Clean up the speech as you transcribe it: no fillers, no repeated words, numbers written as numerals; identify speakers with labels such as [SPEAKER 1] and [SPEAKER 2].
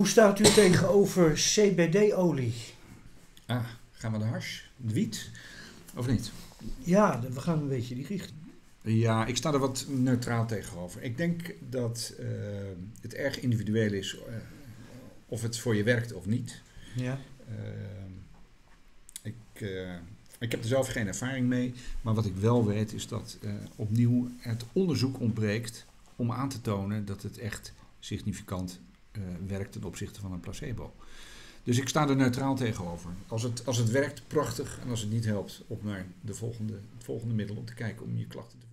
[SPEAKER 1] Hoe staat u tegenover CBD-olie?
[SPEAKER 2] Gaan we de hash, de wiet, of niet?
[SPEAKER 1] Ja, we gaan een beetje die richting.
[SPEAKER 2] Ja, ik sta er wat neutraal tegenover. Ik denk dat het erg individueel is of het voor je werkt of niet.
[SPEAKER 1] Ja.
[SPEAKER 2] Ik heb er zelf geen ervaring mee, maar wat ik wel weet is dat opnieuw het onderzoek ontbreekt om aan te tonen dat het echt significant werkt ten opzichte van een placebo. Dus ik sta er neutraal tegenover. Als het werkt, prachtig. En als het niet helpt, op naar het volgende middel om te kijken om je klachten te